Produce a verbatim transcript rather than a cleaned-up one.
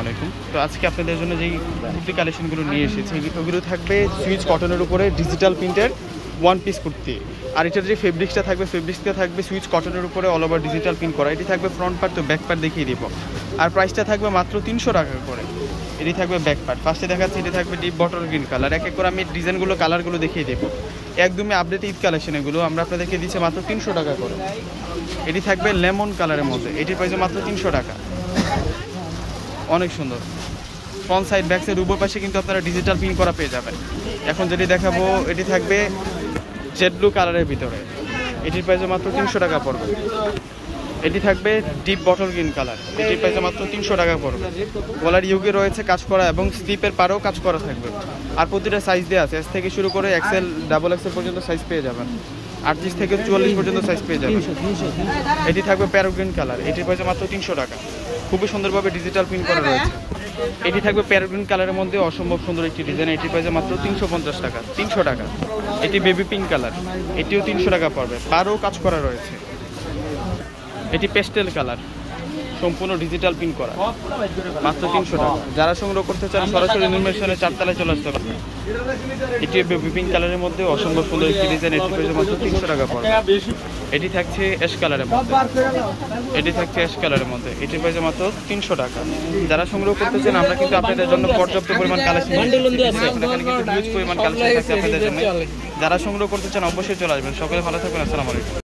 আলাইকুম। তো আজকে আপনাদের জন্য যেই কুর্তি কালেকশনগুলো নিয়ে এসেছি ওগুলো থাকবে সুইচ কটনের উপরে ডিজিটাল প্রিন্টের ওয়ান পিস কুর্তি। আর এটার যে ফেব্রিক্সটা থাকবে ফেব্রিক্সটা থাকবে সুইচ কটনের উপরে অল ওভার ডিজিটাল প্রিন্ট করা। এটি থাকবে ফ্রন্ট পার্ট, তো ব্যাক পার্ট দেখিয়ে দিব। আর প্রাইসটা থাকবে মাত্র তিনশো টাকা করে। এটি থাকবে ব্যাক পার্ট। ফার্স্টে দেখাচ্ছি এটি থাকবে ডিপ বটল গ্রিন কালার। এক এক করে আমি ডিজাইনগুলো কালারগুলো দেখিয়ে দেবো। একদমই আপডেট ঈদ কালেকশন এগুলো আমরা আপনাদেরকে দিচ্ছি মাত্র তিনশো টাকা করে। এটি থাকবে লেমন কালারের মধ্যে, এটির প্রাইস মাত্র তিনশো টাকা। অনেক সুন্দর ফ্রন্ট সাইড ব্যাক সাইড উভয় পাশে কিন্তু আপনারা ডিজিটাল প্রিন্ট করা পেয়ে যাবেন। এখন যেটি দেখাবো এটি থাকবে জেড ব্লু কালারের ভিতরে, এটির প্রাইস মাত্র তিনশো টাকা পড়বে। এটি থাকবে ডিপ বটল গ্রিন কালার, এটির প্রাইস মাত্র তিনশো টাকা পড়বে। গলার ইউগে রয়েছে কাজ করা এবং স্লিপের পাড়েও কাজ করা থাকবে। আর প্রতিটা সাইজ দেওয়া আছে, এস থেকে শুরু করে এক্সেল ডাবল এক্সেল পর্যন্ত সাইজ পেয়ে যাবেন। আটত্রিশ থেকে চুয়াল্লিশ পর্যন্ত সাইজ পেয়ে যাবেন। এটি থাকবে প্যারো গ্রিন কালার, এটির প্রাইস মাত্র তিনশো টাকা। খুবই সুন্দরভাবে ডিজিটাল প্রিন্ট করা রয়েছে। এটি থাকবে প্যারো গ্রিন কালারের মধ্যে অসম্ভব সুন্দর একটি ডিজাইন, এটির প্রাইস মাত্র তিনশো পঞ্চাশ টাকা তিনশো টাকা। এটি বেবি পিঙ্ক কালার, এটিও তিনশো টাকা পড়বে, পাড়েও কাজ করা রয়েছে। এটি পেস্টেল কালার, সম্পূর্ণ ডিজিটাল প্রিন্ট করা, মাত্র তিনশো টাকা। যারা সংগ্রহ করতে চান সরাসরি নির্মেশনে চারতলায় চলে আসতে পারবে। এটি বেবি পিঙ্ক কালারের মধ্যে অসম্ভব সুন্দর একটি ডিজাইন, এটি প্রাইস মাত্র তিনশো টাকা পড়বে। এটি থাকছে অ্যাশ কালারের মধ্যে, এটি থাকছে অ্যাশ কালারের মধ্যে, এটির প্রাইস মাত্র তিনশো টাকা। যারা সংগ্রহ করতে চান আমরা কিন্তু আপনাদের জন্য পর্যাপ্ত পরিমাণ কালেকশন এখানে কিন্তু হিউজ পরিমাণ কালেকশন থাকছে আপনাদের জন্য। যারা সংগ্রহ করতে চান অবশ্যই চলে আসবেন। সকলে ভালো থাকবেন। আসসালামু আলাইকুম।